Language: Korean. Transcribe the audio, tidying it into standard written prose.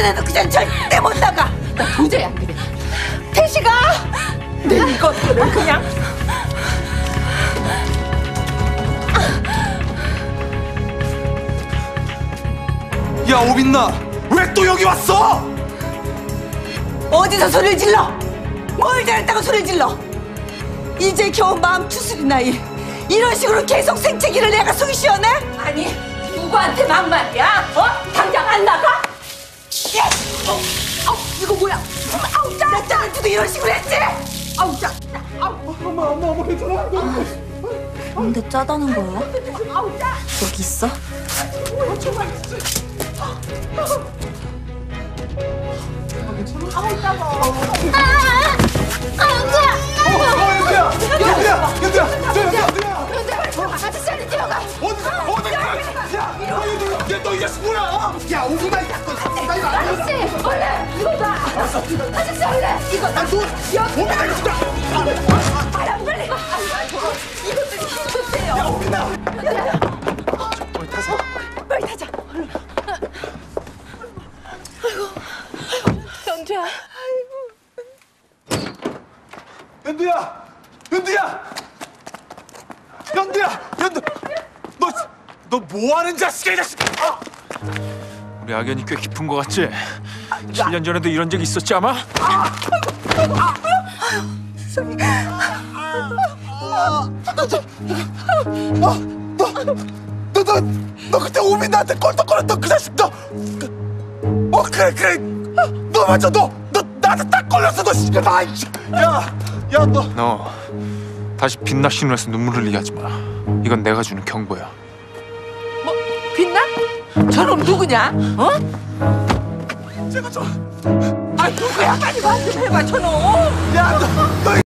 이번에는 그냥 절대 못 나가. 나 도저히 안 그래. 태식아, 내 이것들을 그냥. 야 오빈나, 왜 또 여기 왔어? 어디서 소리를 질러? 뭘 잘했다고 소리를 질러? 이제 겨우 마음 추스린 나이. 이런 식으로 계속 생채기를 내가 속이 시원해? 아니, 누구한테 막말이야? 당장 안 나가? 이거 뭐야? 아우, 짜! 나 짠한테도 이런 식으로 했지? 아우, 짜! 엄마 괜찮아? 뭔데 짜다는 거야? 아우, 짜! 여기 있어? 아저씨한테 뛰어가. 너 이 자식 뭐야? 야 오빈나, 나 이거 안 아저씨, 얼른 이거 봐. 아저씨 얼른 이거 봐. 오빈나 이거 진짜. 빨리 빨리! 이것들이 힘줬대요. 야 오빈나. 빨리 타자. 연주야. 연두, 너 뭐하는 자식이야, 이 자식! 우리 악연이 꽤 깊은 거 같지? 7년 전에도 이런 적이 있었지 아마? 너 그때 오빈나한테 껄떡거렸던 그 자식 그래 너 맞아 너 나한테 딱 걸렸어 너 씨발 너 다시 빛나 신호에서 눈물 흘리게 하지 마. 이건 내가 주는 경고야. 뭐, 빛나? 저놈 누구냐? 제가 누구야? 빨리 말 좀 해봐, 저놈. 너